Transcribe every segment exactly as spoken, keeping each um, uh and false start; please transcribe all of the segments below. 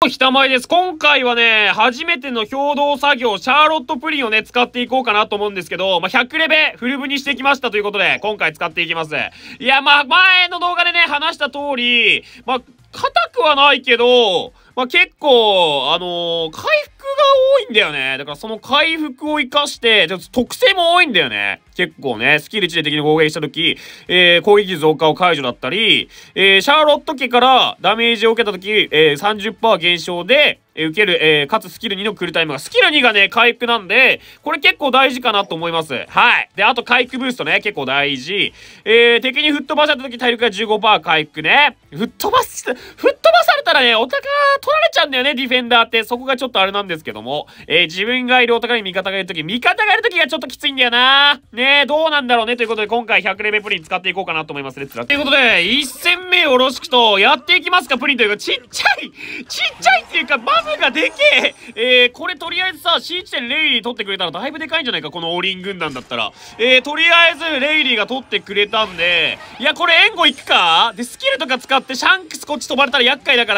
もひたまえです。今回はね、初めての兵道作業、シャーロットプリンをね、使っていこうかなと思うんですけど、まあ、ひゃくレベフル部にしてきましたということで、今回使っていきます。いや、まあ、前の動画でね、話した通り、まあ、硬くはないけど、まあ、結構、あのー、回復が多いんだよね。だからその回復を活かして、特性も多いんだよね。結構ね、スキルいちで敵に攻撃したとき、えー、攻撃増加を解除だったり、えー、シャーロット家からダメージを受けたとき、えー、さんじゅっパーセント 減少で、えー、受ける、えー、かつスキルにのクールタイムが、スキルにがね、回復なんで、これ結構大事かなと思います。はい。で、あと回復ブーストね、結構大事。えー、敵に吹っ飛ばされたとき体力が じゅうごパーセント 回復ね。吹っ飛ばす、吹っ飛ばされたらね、お宝取られちゃうんだよね、ディフェンダーって。そこがちょっとあれなんですけども、えー、自分がいるお宝に味方がいるとき、味方がいるときがちょっときついんだよな。ねえ、どうなんだろうね。ということで、今回ひゃくレベルプリン使っていこうかなと思います。レッツラということで、いっ戦目よろしくと、やっていきますか、プリンというか、ちっちゃいちっちゃいっていうか、マムがでけええー、これとりあえずさ、シーいちてんレイリー取ってくれたらだいぶでかいんじゃないか、このオリン軍団だったら。えー、とりあえず、レイリーが取ってくれたんで、いや、これ援護いくかで、スキルとか使ってシャンクスこっち飛ばれたら厄介だから、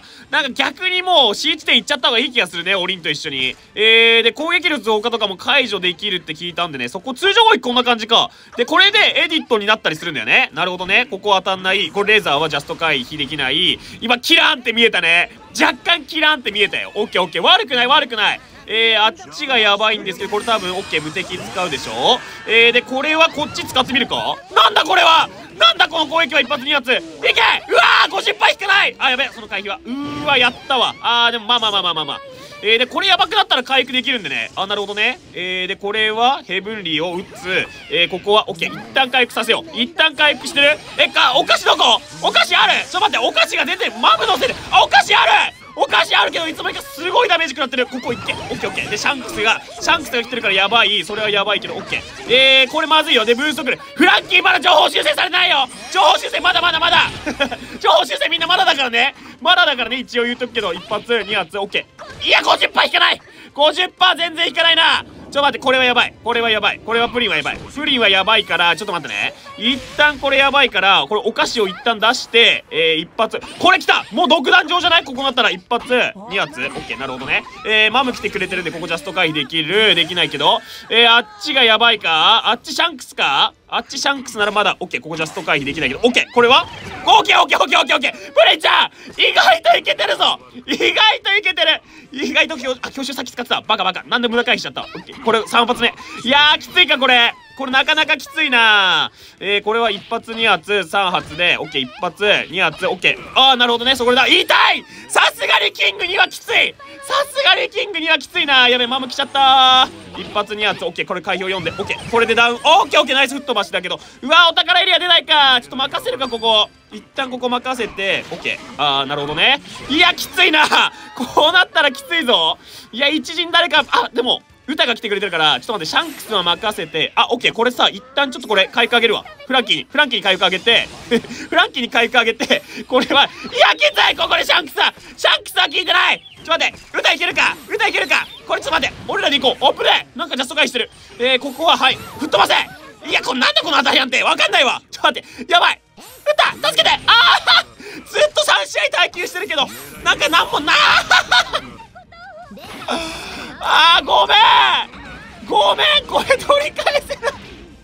なんか逆にもう シーいちてんいっちゃった方がいい気がするね、オリンと一緒に。えー、で、攻撃力増加とかも解除できるって聞いたんでね、そこ通常攻撃こんな感じか。で、これでエディットになったりするんだよね。なるほどね。ここ当たんない。これレーザーはジャスト回避できない。今、キラーンって見えたね。若干キラーンって見えたよ。オッケーオッケー。悪くない悪くない。えー、あっちがやばいんですけど、これ多分オッケー無敵使うでしょ。えー、で、これはこっち使ってみるか。なんだこれはなんだこの攻撃は一発二発いけうわー ごじゅっパーセント 引かないあ、やべその回避は。うーわ、やったわ。あー、でもまあまあまあまあまあまあ。えー、で、これやばくなったら回復できるんでね。あ、なるほどね。えー、で、これは、ヘブンリーを打つ。えー、ここは、オッケー。一旦回復させよう。一旦回復してるえ、か、お菓子どこお菓子あるちょっと待って、お菓子が出て、マブのせいで、あ、お菓子あるお菓子あるけど、いつの間にかすごいダメージ食らってる。ここ行って。オッケーオッケー。で、シャンクスが、シャンクスが来てるからやばい。それはやばいけど、オッケー。えー、これまずいよ。で、ブーストくる。フランキーまだ情報修正されてないよ情報修正まだまだまだ情報修正みんなまだだからね。まだだからね、一応言うとくけど、一発、二発、オッケー。いや、ごじゅっパーセント 引かない !ごじゅっパーセント 全然引かないなちょっと待って、これはやばい。これはやばい。これはプリンはやばい。プリンはやばいから、ちょっと待ってね。一旦これやばいから、これお菓子を一旦出して、えー、一発。これ来たもう独壇場じゃないここなったら一発、二発。オッケー、なるほどね。えー、マム来てくれてるんで、ここジャスト回避できる。できないけど。えー、あっちがやばいかあっちシャンクスかあっちシャンクスならまだ、オッケー、ここジャスト回避できないけど、オッケー、これはオッケーオッケーオッケーオッケーオッケープリンちゃん意外といけてるぞ意外といけてる意外と強、あ、強襲先使ってた。バカバカ。なんで無駄回避しちゃった。オッケー。これさん発目。いやー、きついか、これ。これなかなかきついなー。えー、これはいっ発、に発、さん発で、オッケー、いっ発、に発、オッケー。あー、なるほどね。そこだ。痛いさすがにキングにはきついさすがにキングにはきついなー。やべ、マム来ちゃったー。一発、二発、オッケー。これ回避を読んで、オッケー。これでダウン。オッケーオッケー、ナイス吹っ飛ばしだけど。うわー、お宝エリア出ないか。ちょっと任せるか、ここ。一旦ここ任せて、オッケー。あー、なるほどね。いや、きついなこうなったらきついぞ。いや、一陣誰か、あ、でも、歌が来てくれてるから、ちょっと待って、シャンクスは任せて、あ、オッケー、これさ、一旦ちょっとこれ、回復あげるわ。フランキーに、フランキーに回復あげて、フランキーに回復あげて、これは、いや、きついここでシャンクスは、シャンクスは効いてないちょっと待って、歌いけるか歌いけるかこれちょっと待って、俺らで行こうオープンでなんかジャスト回避してる。えー、ここは、はい、吹っ飛ばせいや、これなんでこの当たりなんてわかんないわちょっと待って、やばい歌助けてああずっとさん試合耐久してるけど、なんかなんもなあーごめんごめんこれ取り返せない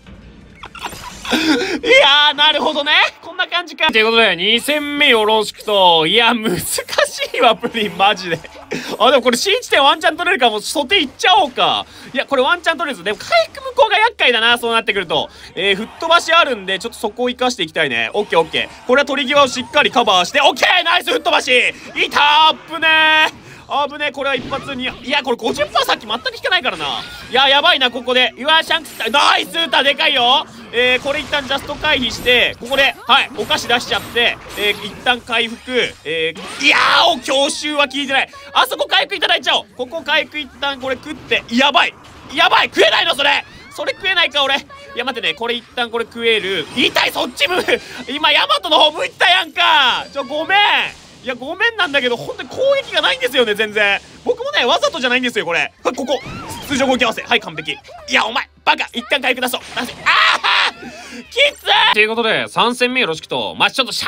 いやー、なるほどねこんな感じか。ということで、に戦目よろしくと。いや、難しいわ、プリン、マジで。あ、でもこれ、シーいちてんワンチャン取れるから、もう、素手いっちゃおうか。いや、これワンチャン取れるぞ。でも、回復向こうが厄介だな、そうなってくると。えー、吹っ飛ばしあるんで、ちょっとそこを生かしていきたいね。オッケーオッケー。これは取り際をしっかりカバーして、オッケーナイス吹っ飛ばしいたーっぶねーあぶねこれは一発にいやこれ ごじゅっパーセント さっき全く引かないからないややばいなここでうわシャンクスナイスーターでかいよえー、これ一旦ジャスト回避してここではいお菓子出しちゃってえー、一旦回復えー、いやーお強襲は効いてないあそこ回復いただいちゃおうここ回復一旦これ食ってやばいやばい食えないのそれそれ食えないか俺いや待ってねこれ一旦これ食える痛いそっち向く今ヤマトの方向いてたやんかちょごめんいやごめんなんだけど本当に攻撃がないんですよね全然僕もねわざとじゃないんですよこれここ通常攻撃合わせはい完璧いやお前バカ一旦回復出そうああきついということでさん戦目よろしくとまあちょっとシャンクス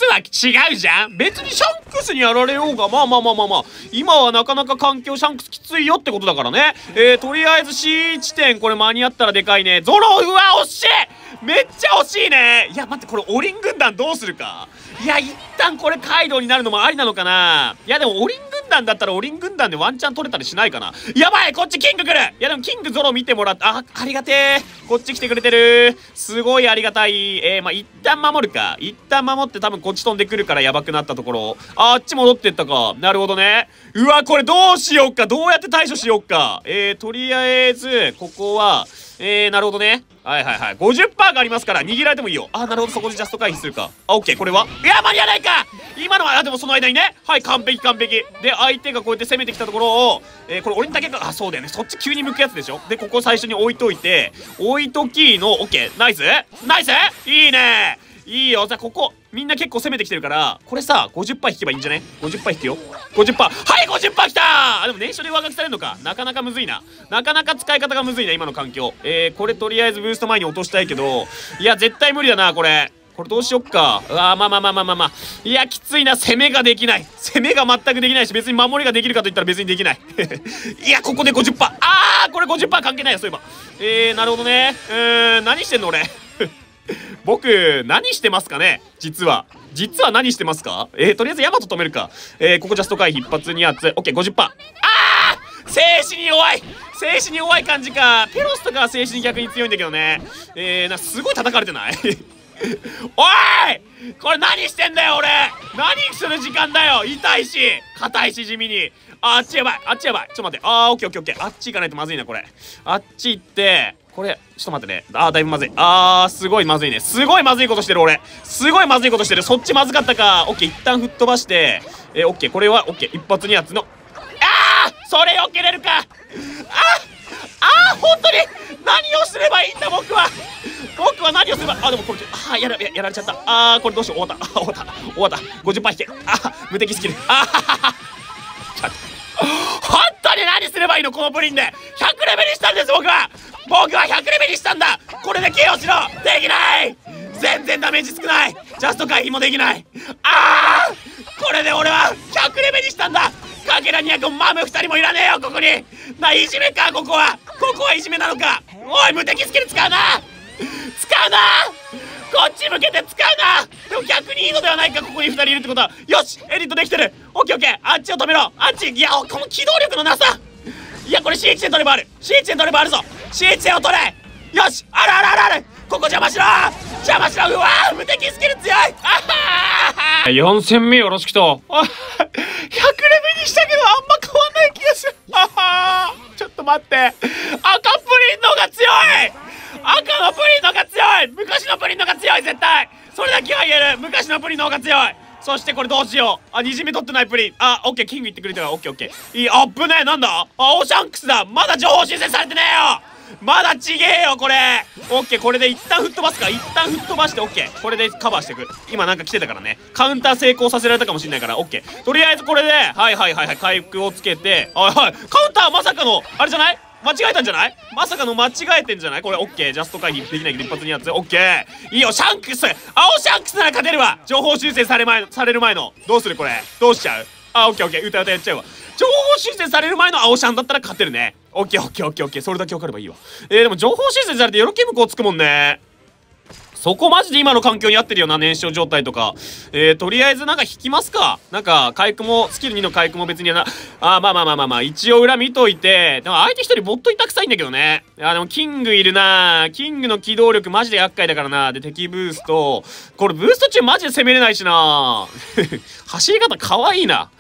スは違うじゃん。別にシャンクスにやられようが、まあまあまあまあまあ、今はなかなか環境シャンクスきついよってことだからね。えー、とりあえず シーいち 点、これ間に合ったらでかいね。ゾロ、うわ、惜しいめっちゃ惜しいね。いや、待って、これオリン軍団どうするか。いや、一旦これカイドウになるのもありなのかな。いや、でもオリン軍団だったらオリン軍団でワンチャン取れたりしないかな。やばい、こっちキング来る。いや、でもキングゾロ見てもらって、あ、ありがてえ。こっち来てくれてる。すごいありがたい。えー、まあ、一旦守るか。一旦守って多分こっち飛んでくるからやばくなったところ。あ、あっち戻ってったか。なるほどね。うわ、これどうしようか。どうやって対処しようか。えー、とりあえず、ここは、えー、なるほどね。はいはいはい。ごじゅっパーセント がありますから、逃げられてもいいよ。あ、なるほど、そこでジャスト回避するか。あ、オッケー、これはいや、間に合わないか今のは、あ、でもその間にね。はい、完璧完璧。で、相手がこうやって攻めてきたところを、えー、これ俺にだけか、あ、そうだよね。そっち急に向くやつでしょ。で、ここ最初に置いといて、置いときの、オッケー、ナイスナイスいいねいいよ。じゃあ、ここ、みんな結構攻めてきてるから、これさ、ごじゅっパーセント 引けばいいんじゃね ?ごじゅっパーセント 引くよ。ごじゅっパーセント。はい、ごじゅっパーセント きたー。あ、でも年初で上書きされるのか。なかなかむずいな。なかなか使い方がむずいな、今の環境。えー、これとりあえずブースト前に落としたいけど、いや、絶対無理だな、これ。これどうしよっか。うわー、まあまあまあまあまあまあ。いや、きついな。攻めができない。攻めが全くできないし、別に守りができるかといったら別にできない。いや、ここで ごじゅっパーセント。あー、これ ごじゅっパーセント 関係ないよ、そういえば。えー、なるほどね。うーん、何してんの俺。僕、何してますかね実は。実は何してますか。えー、とりあえずヤマト止めるか。えー、ここジャスト回避一発に発。オッケー、ごじゅっパーセント。あー静止に弱い静止に弱い感じか。ペロスとかは静止に逆に強いんだけどね。えー、な、すごい叩かれてないおいこれ何してんだよ俺何する時間だよ痛いし硬いし地味に。あっちやばいあっちやばいちょっと待って。あー、オッケーオッケーオッケー。あっち行かないとまずいな、これ。あっち行って、これ、ちょっと待ってね。あー、だいぶまずい。あー、すごいまずいね。すごいまずいことしてる、俺。すごいまずいことしてる。そっちまずかったか。オッケー、一旦吹っ飛ばして、えー、オッケー、これは、オッケー、一発二発の。あーそれ避けれるか。あーあー、本当に何をすればいいんだ、僕は。僕は何をすれば、あ、でもこれ、あー、やら、ややられちゃった。あー、これどうしよう。終わった。あ、終わった。終わった。ごじゅっパーセント 引け。あー、無敵スキル。あははは。本当に何すればいいのこのプリンで。ひゃくレベルにしたんです僕は。僕はひゃくレベルにしたんだ。これで ケーオー しろ。できない。全然ダメージ少ない。ジャスト回避もできない。あーこれで俺はひゃくレベルにしたんだ。かけらにひゃくマムふたりもいらねえよここに。ないじめかここは。ここはいじめなのか。おい無敵スキル使うな使うなこっち向けて使うな。でも逆にいいのではないか。ここにふたりいるってことは。よしエリットできてる。オッケーオッケー。あっちを止めろ。あっち。いやこの機動力のなさ。いやこれ シーいち 点取ればある。 シーいち 点取ればあるぞ。 シーいち 点を取れ。よしあるあるあるある。ここ邪魔しろ邪魔しろ。うわー無敵スキル強い。あはよん戦目よろしくと。ひゃくレベルにしたけどあんま変わんない気がする。あはーちょっと待って。赤プリンの方が強い。赤のプリンの方が強い。昔のプリンの方が強い絶対。それだけは言える。昔のプリンの方が強い。そしてこれどうしよう。あ、にじみ取ってないプリン。あ、オッケー、キング言ってくれたからオッケーオッケー。いい、あっぶねえ、なんだあ、オシャンクスだ。まだ情報修正されてねえよ。まだちげえよ、これ。オッケー、これで一旦吹っ飛ばすか。一旦吹っ飛ばして、オッケー。これでカバーしていく。今なんか来てたからね。カウンター成功させられたかもしれないから、オッケー。とりあえずこれで、はいはいはいはい、回復をつけて、はいはい。カウンターまさかの、あれじゃない間違えたんじゃないまさかの間違えてんじゃないこれ。オッケージャスト回避できないけど一発にやつ。オッケーいいよシャンクス。青シャンクスなら勝てるわ。情報修正され前される前のどうするこれ。どうしちゃう。あオッケーオッケー歌歌やっちゃうわ。情報修正される前の青シャンだったら勝てるね。オッケーオッケーオッケーオッケーそれだけ分かればいいわ。えー、でも情報修正されてよろけむこつくもんね。そこマジで今の環境に合ってるよな。燃焼状態とか。えー、とりあえずなんか引きますか。なんか回復もスキルにの回復も別にな。あーまあまあまあまあまあ一応裏見といて。でも相手一人ボットいたくさいんだけどね。いやでもキングいるな。キングの機動力マジで厄介だからな。で敵ブースト。これブースト中マジで攻めれないしな。走り方かわいいな。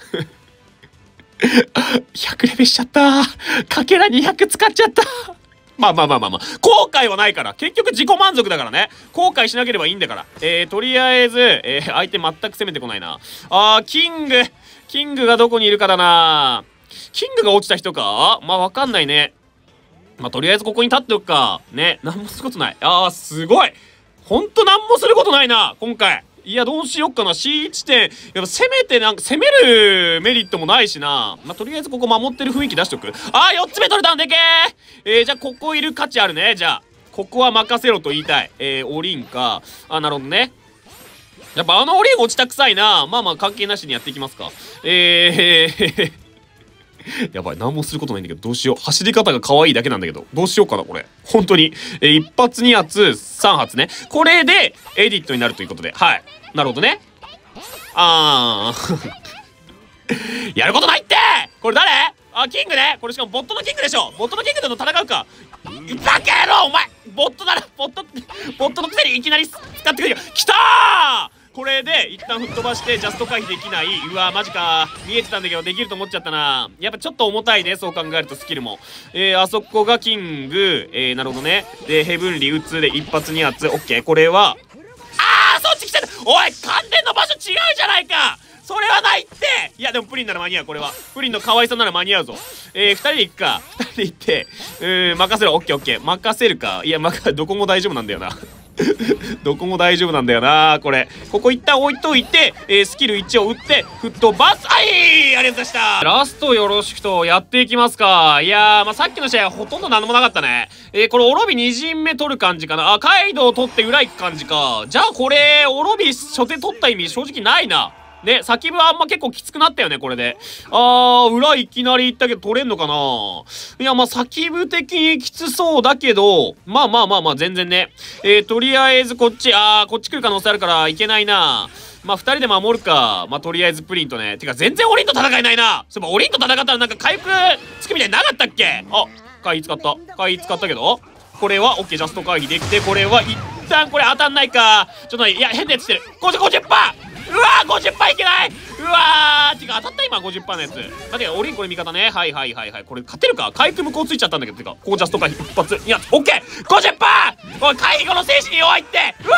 ひゃくレベルしちゃった。かけらにひゃく使っちゃった。まあまあまあまあまあ。後悔はないから。結局自己満足だからね。後悔しなければいいんだから。えー、とりあえず、えー、相手全く攻めてこないな。あー、キング。キングがどこにいるかだな。キングが落ちた人かまあわかんないね。まあとりあえずここに立っておくか。ね。なんもすることない。あー、すごい。ほんとなんもすることないな。今回。いや、どうしよっかな。シーいち 点。やっぱ攻めてなんか、攻めるメリットもないしな。まあ、とりあえずここ守ってる雰囲気出しとく。あー、よっつめ取れたんでけー。えー、じゃあここいる価値あるね。じゃあ。ここは任せろと言いたい。えー、おりんか。あ、なるほどね。 やっぱあのオリーブ落ちたくさいな。まあまあ関係なしにやっていきますか。えーやばい、何もすることないんだけど、どうしよう。走り方が可愛いだけなんだけど、どうしようかな、これ。本当に。えー、一発、二発、三発ね。これで、エディットになるということで。はい。なるほどね。あー。やることないって。これ誰？あ、キングね。これしかもボットのキングでしょ。ボットのキングでの戦うか。バカ野郎お前ボットだな。ボット、ボットのくせにいきなり使ってくるよ。きたー！これで一旦吹っ飛ばしてジャスト回避できない。うわマジか。見えてたんだけどできると思っちゃったな。やっぱちょっと重たいね、そう考えるとスキルも。えー、あそこがキング。えー、なるほどね。でヘブンリー打つで一発二発。オッケー。これはあーそっち来てる。おい関連の場所違うじゃないか。それはないって。いやでもプリンなら間に合う。これはプリンの可愛さなら間に合うぞ。えー、ふたりで行くか。ふたりで行ってうーん任せろ。オッケーオッケー任せるか。いやまどこも大丈夫なんだよなどこも大丈夫なんだよなこれ。ここ一旦置いといて、えー、スキルいちを打って吹っ飛ばす。はいありがとうございました。ラストよろしくとやっていきますか。いやー、まあ、さっきの試合はほとんど何もなかったね。えー、これオロビに陣目取る感じかな。あカイドウ取って裏行く感じか。じゃあこれオロビ初手取った意味正直ないな。ね、先部はあんま結構きつくなったよね、これで。あー、裏いきなり行ったけど取れんのかないや、まあ、先部的にきつそうだけど、まあまあまあまあ、全然ね。えー、とりあえずこっち、あー、こっち来る可能性あるからいけないな。まあ、二人で守るか。まあ、とりあえずプリントね。てか、全然オリンと戦えないな。そういえば、オリンと戦ったらなんか回復つくみたいになかったっけ？あ、回避使った。回避使ったけど、これは、オッケー、ジャスト回避できて、これは一旦これ当たんないか。ちょっと、いや、変なやつしてる。ごじゅう、ごじゅっパーセント！うわー ごじゅっパーセント いけない。うわーてか当たった今 ごじゅっパーセント のやつ。だけどオリンこれ味方ね。はいはいはいはい。これ勝てるか。回復無効ついちゃったんだけど。てかここジャスト回避一発。いやオッケー ごじゅっパーセント！ おい介護の精神に弱いって。うわ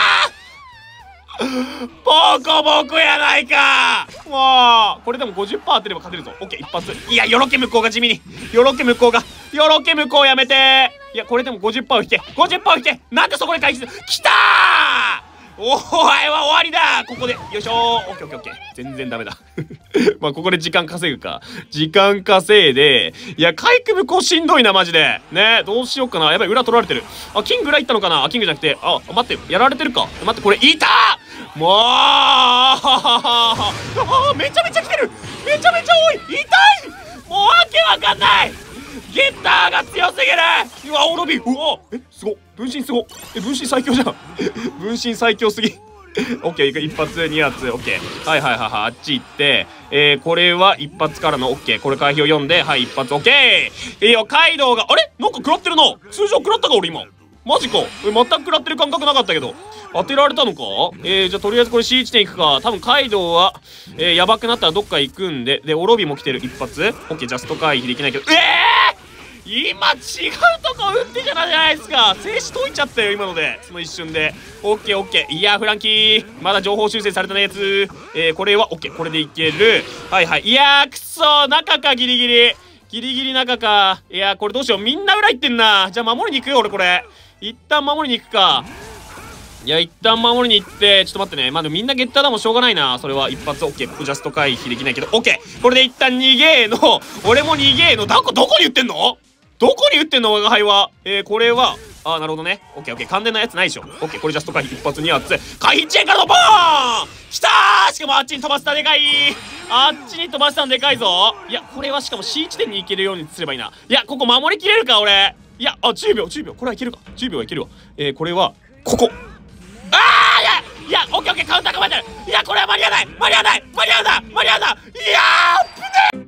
ーボコボコやないか。もうこれでも ごじゅっパーセント 当てれば勝てるぞ。オッケー一発。いやよろけ向こうが地味に。よろけ向こうがよろけ向こうやめて。いやこれでも ごじゅっパーセント 引け ごじゅっパーセント 引け。なんでそこで回避する。きたーお前は終わりだ。ここでよいしょー。オッケーオッケーオッケー。全然ダメだまあここで時間稼ぐか。時間稼いで、いや回復向こうしんどいなマジでね。どうしようかな。やばい裏取られてる。あキング裏行ったのかな。あキングじゃなくて、あ待ってやられてるか。待ってこれいたーもうあめちゃめちゃ来てる。めちゃめちゃ多い。痛い。もうわけわかんない。ゲッターが強すぎる。うわオロビ。うわえすごっ。分身すごっ。え分身最強じゃん分身最強すぎオッケー一発二発オッケー。はいはいはいはい。あっち行って、えー、これは一発からのオッケー。これ回避を読んではい一発オッケー。いいよカイドウがあれなんか食らってるな。通常食らったか俺今。マジか。え全く食らってる感覚なかったけど当てられたのか。えー、じゃあとりあえずこれ シーいち 点いくか。多分カイドウは、えー、やばくなったらどっか行くんで。でオロビも来てる一発オッケー。ジャスト回避できないけどええー今違うとこ打ってじゃないですか。静止解いちゃったよ今ので。その一瞬でオッケーオッケー。いやフランキーまだ情報修正されてないやつ。えー、これはオッケー。これでいける。はいはい。いやーくそー中かギリギリギリギリ中か。いやーこれどうしよう。みんな裏行ってんな。じゃあ守りに行くよ俺これ。一旦守りに行くか。いや一旦守りに行ってちょっと待ってね。まあでもみんなゲッターだもんしょうがないな。それは一発オッケー。ここジャスト回避できないけどオッケー。これで一旦逃げーの俺も逃げーの。どこどこに打ってんの。どこに打ってんの我が輩は。えー、これはあーなるほどね。オッケーオッケー。完全なやつないでしょ。オッケーこれジャスト回避一発二発回避チェーンからのボーンきたー。しかもあっちに飛ばしたでかい。あっちに飛ばしたのでかいぞ。いやこれはしかも シーいち 点に行けるようにすればいいな。いやここ守りきれるか俺。いやあじゅうびょうじゅうびょうこれはいけるか。じゅうびょうはいけるわ。えー、これはここあーいやいやオッケーオッケーカウンター構えてる。いやこれは間に合わない間に合わない間に合うな間に合うないやー危ねえ